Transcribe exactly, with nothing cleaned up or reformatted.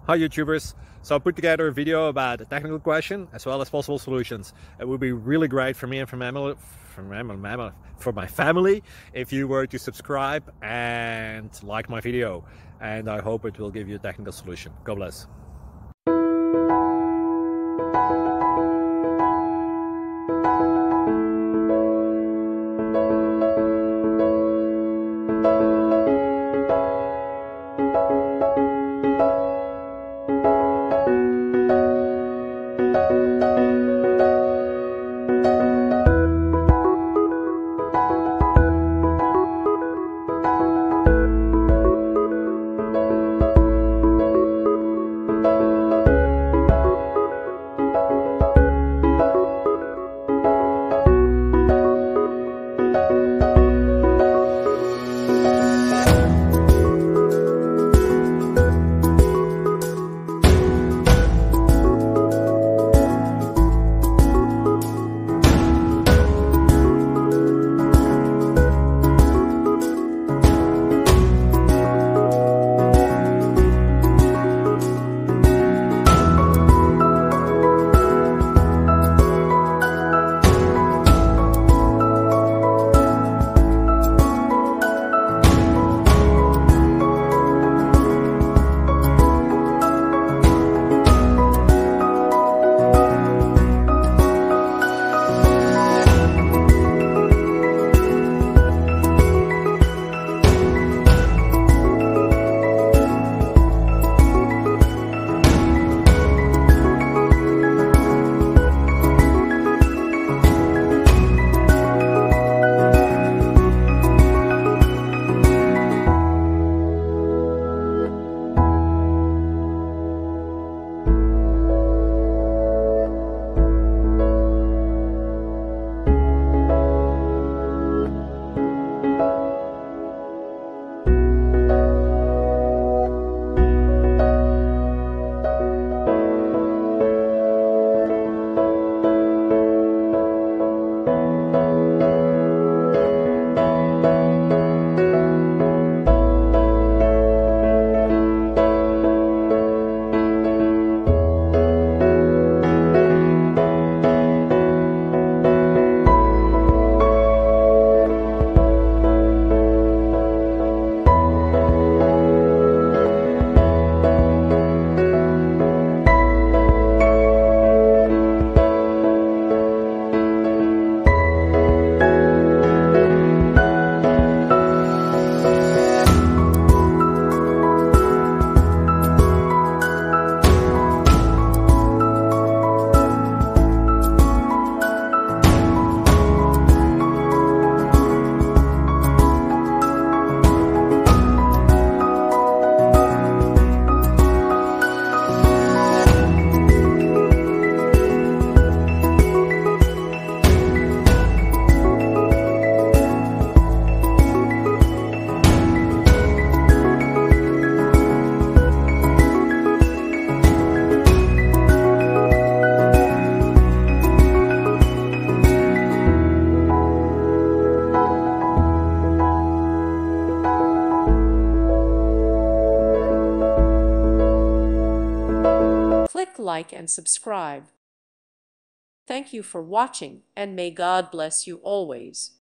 Hi YouTubers! So I put together a video about a technical question as well as possible solutions. It would be really great for me and for, mammal, for, mammal, for my family if you were to subscribe and like my video, and I hope it will give you a technical solution. God bless. Click like and subscribe. Thank you for watching, and may God bless you always.